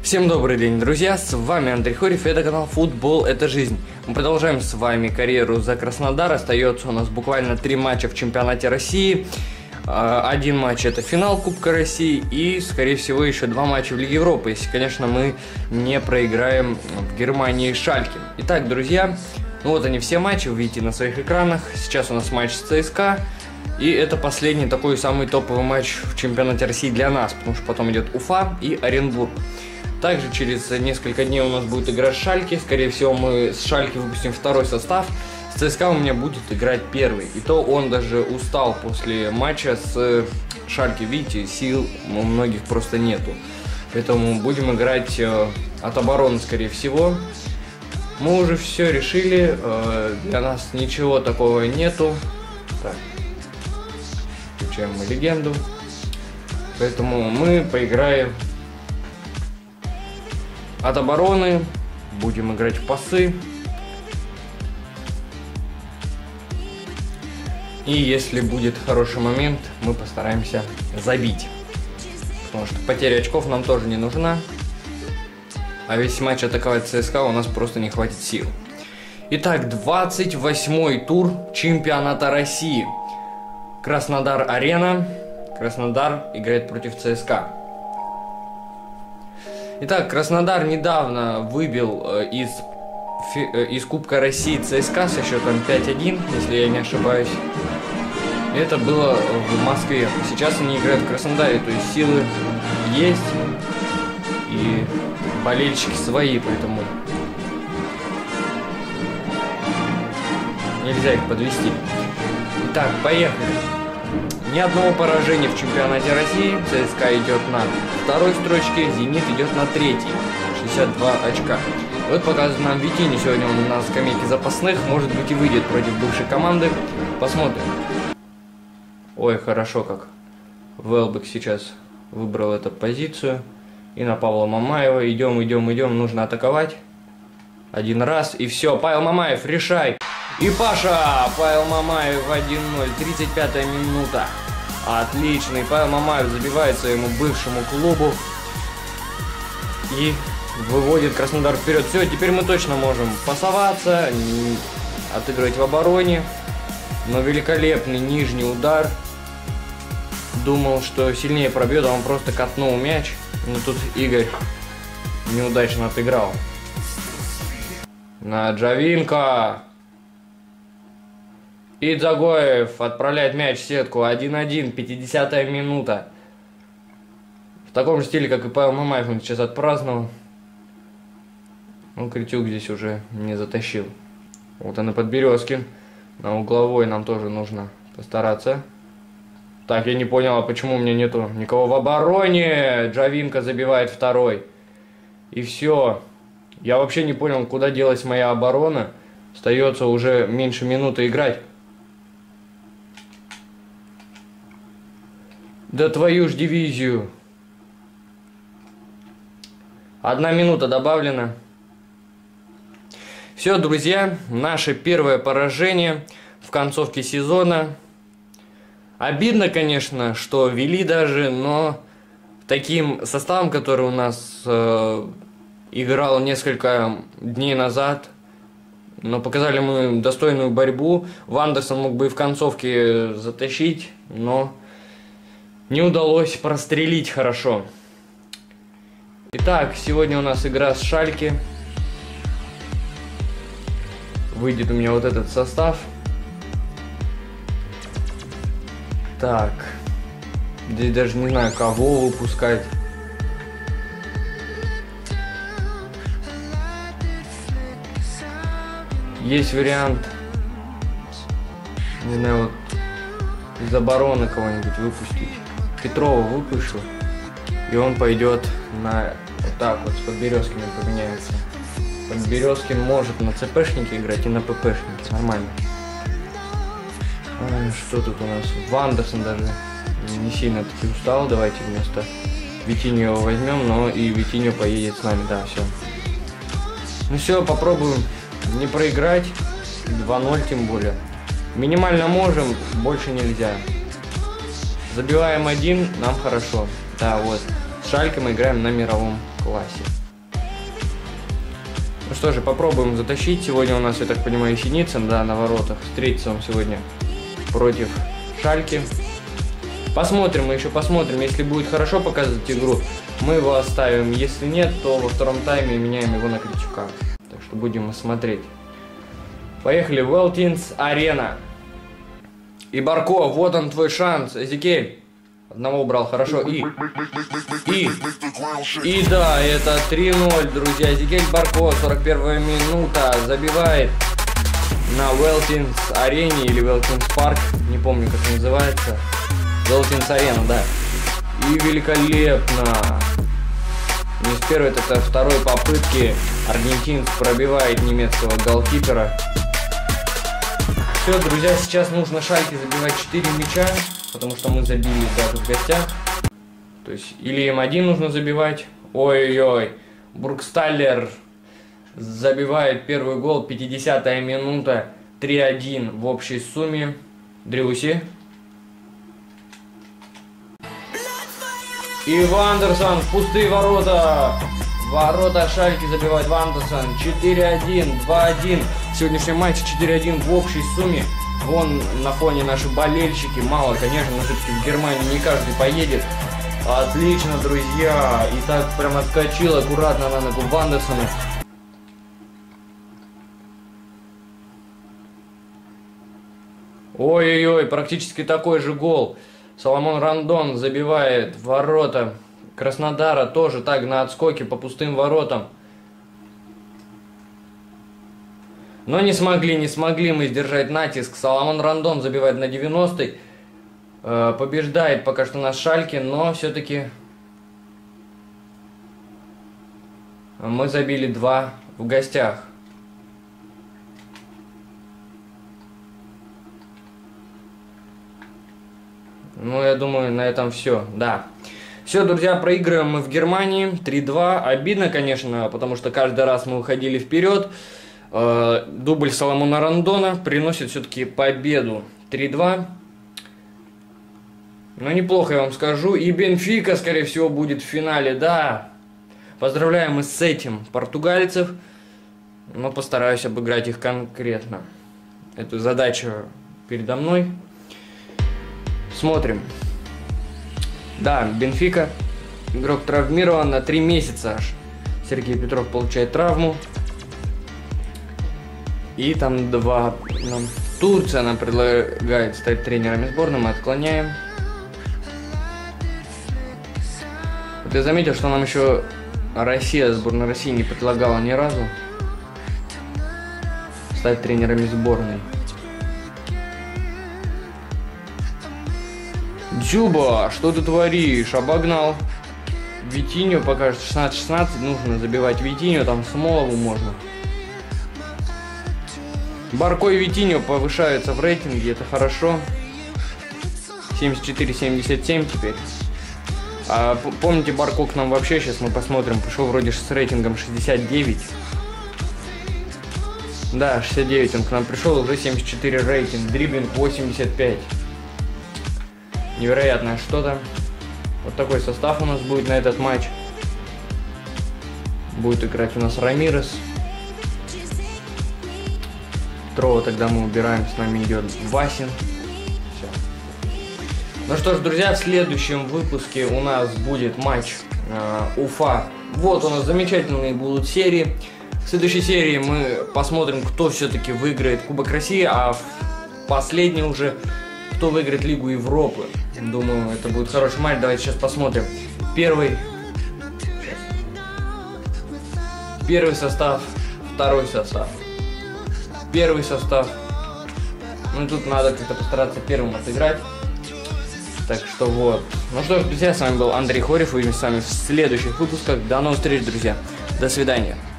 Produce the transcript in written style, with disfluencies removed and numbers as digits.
Всем добрый день, друзья, с вами Андрей Хорев, и это канал Футбол это жизнь. Мы продолжаем с вами карьеру за Краснодар. Остается у нас буквально 3 матча в чемпионате России. Один матч это финал Кубка России и, скорее всего, еще 2 матча в Лиге Европы, если, конечно, мы не проиграем в Германии Шальке. Итак, друзья, ну вот они все матчи, вы видите на своих экранах. Сейчас у нас матч с ЦСКА. И это последний такой самый топовый матч в чемпионате России для нас, потому что потом идет Уфа и Оренбург. Также через несколько дней у нас будет игра с Шальке. Скорее всего, мы с Шальки выпустим второй состав. С ЦСКА у меня будет играть первый. И то он даже устал после матча с Шальки. Видите, сил у многих просто нету. Поэтому будем играть от обороны, скорее всего. Мы уже все решили. Для нас ничего такого нету. Так. Включаем мы легенду. Поэтому мы поиграем от обороны, будем играть в пасы. И если будет хороший момент, мы постараемся забить. Потому что потеря очков нам тоже не нужна. А весь матч атаковать ЦСКА у нас просто не хватит сил. Итак, 28-й тур чемпионата России. Краснодар-Арена. Краснодар играет против ЦСКА. Итак, Краснодар недавно выбил из Кубка России ЦСКА со счетом 5-1, если я не ошибаюсь. Это было в Москве. Сейчас они играют в Краснодаре, то есть силы есть и болельщики свои, поэтому нельзя их подвести. Итак, поехали. Ни одного поражения в чемпионате России. ЦСКА идет на второй строчке, Зенит идет на третьей. 62 очка. Вот показывает нам Витиньо. Сегодня он на скамейке запасных. Может быть и выйдет против бывшей команды. Посмотрим. Ой, хорошо как. Велбек сейчас выбрал эту позицию. И на Павла Мамаева. Идем. Нужно атаковать. Один раз и все. Павел Мамаев, решай. И Паша! Павел Мамаев 1-0. 35-я минута. Отличный. Павел Мамаев забивает своему бывшему клубу. И выводит Краснодар вперед. Все, теперь мы точно можем пасоваться, отыгрывать в обороне. Но великолепный нижний удар. Думал, что сильнее пробьет, а он просто катнул мяч. Но тут Игорь неудачно отыграл. На Джавинко. И Дзагоев отправляет мяч в сетку. 1-1, 50-я минута. В таком же стиле, как и Павел Мамаев, он сейчас отпраздновал. Ну, Критюк здесь уже не затащил. Вот он и Подберезкин. На угловой нам тоже нужно постараться. Так, я не понял, а почему у меня нету никого в обороне. Джавинко забивает второй. И все. Я вообще не понял, куда делась моя оборона. Остается уже меньше минуты играть. Да твою ж дивизию. 1 минута добавлена. Все, друзья, наше первое поражение в концовке сезона. Обидно, конечно, что вели даже, но таким составом, который у нас играл несколько дней назад, но показали мы достойную борьбу. Вандерсон мог бы и в концовке затащить, но не удалось прострелить хорошо. Итак, сегодня у нас игра с Шальке. Выйдет у меня вот этот состав. Так. Здесь даже не знаю, кого выпускать. Есть вариант, не знаю, вот из обороны кого-нибудь выпустить. Петрова выпущу, и он пойдет на вот так вот, с Подберезкиным поменяется. Подберезкин может на ЦПшнике играть и на ППшнике, нормально. Что тут у нас? Вандерсон даже не сильно таки устал. Давайте вместо Витиньо его возьмем, но и Витиньо поедет с нами, да, все. Ну все, попробуем не проиграть, 2-0 тем более. Минимально можем, больше нельзя. Забиваем 1, нам хорошо. Да, вот. С Шальке мы играем на мировом классе. Ну что же, попробуем затащить. Сегодня у нас, я так понимаю, Синицын, да, на воротах. Встретится он сегодня против Шальки. Посмотрим, мы еще посмотрим. Если будет хорошо показывать игру, мы его оставим. Если нет, то во втором тайме меняем его на Кричука. Так что будем смотреть. Поехали, Велтинс Арена. И Барко, вот он твой шанс. Эзекиэль. Одного убрал, хорошо. И да, это 3-0, друзья. Эзекиэль Барко, 41-я минута. Забивает на Велтинс Арене или Велтинс Парк. Не помню, как называется. Велтинс Арена, да. И великолепно. Не с первой, это со второй попытки аргентинец пробивает немецкого голкипера. Все, друзья, сейчас нужно Шальке забивать 4 мяча, потому что мы забили даже в гостях. То есть или им один нужно забивать. Ой-ой-ой. Бургсталлер забивает первый гол, 50-я минута, 3-1 в общей сумме. Дрюси. И Вандерсон в пустые ворота. Ворота Шальки забивает Вандерсон. 4-1, 2-1. В сегодняшнем матче 4-1 в общей сумме. Вон на фоне наши болельщики. Мало, конечно, но все-таки в Германии не каждый поедет. Отлично, друзья. И так прям отскочил аккуратно на ногу Вандерсона. Ой-ой-ой, практически такой же гол. Соломон Рандон забивает ворота Краснодара, тоже так на отскоке по пустым воротам. Но не смогли мы сдержать натиск. Соломон Рандон забивает на 90-й. Побеждает пока что на Шальке, но все-таки мы забили 2 в гостях. Ну, я думаю, на этом все, да. Все, друзья, проигрываем мы в Германии 3-2. Обидно, конечно, потому что каждый раз мы уходили вперед. Дубль Соломона Рандона приносит все-таки победу 3-2. Но неплохо, я вам скажу. И Бенфика, скорее всего, будет в финале, да. Поздравляем мы с этим португальцев. Но постараюсь обыграть их конкретно. Эту задачу передо мной. Смотрим. Да, Бенфика. Игрок травмирован на 3 месяца аж. Сергей Петров получает травму. И там 2... Турция нам предлагает стать тренерами сборной. Мы отклоняем. Вот я заметил, что нам еще Россия, сборная России не предлагала ни разу стать тренерами сборной. Дзюба, что ты творишь? Обогнал Витинью, пока что 16-16, нужно забивать Витинью, там Смолову можно. Барко и Витинью повышаются в рейтинге, это хорошо. 74-77 теперь. А помните, Барко к нам вообще, сейчас мы посмотрим, пришел вроде с рейтингом 69. Да, 69 он к нам пришел, уже 74 рейтинг, дриблинг 85. Невероятное что-то. Вот такой состав у нас будет на этот матч. Будет играть у нас Рамирес. Второго тогда мы убираем, с нами идет Васин. Все. Ну что ж, друзья, в следующем выпуске у нас будет матч Уфа. Вот у нас замечательные будут серии. В следующей серии мы посмотрим, кто все-таки выиграет Кубок России, а в последней уже кто выиграет Лигу Европы. Думаю, это будет хороший матч. Давайте сейчас посмотрим. Первый состав, второй состав. Первый состав. Ну тут надо как-то постараться первым отыграть. Так что вот. Ну что ж, друзья, с вами был Андрей Хорев. Увидимся с вами в следующих выпусках. До новых встреч, друзья. До свидания.